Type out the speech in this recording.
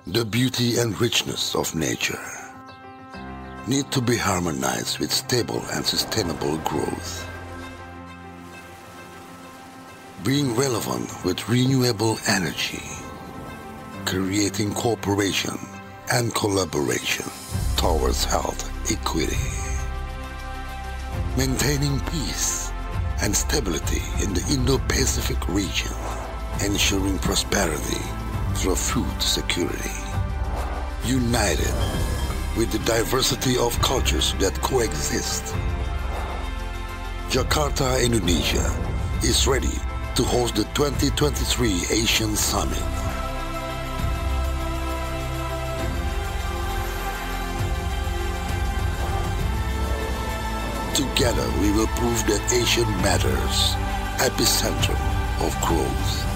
The beauty and richness of nature need to be harmonized with stable and sustainable growth. Being relevant with renewable energy, creating cooperation and collaboration towards health equity, maintaining peace and stability in the Indo-Pacific region, ensuring prosperity through food security, united with the diversity of cultures that coexist. Jakarta, Indonesia is ready to host the 2023 ASEAN Summit. Together we will prove that ASEAN matters, epicenter of growth.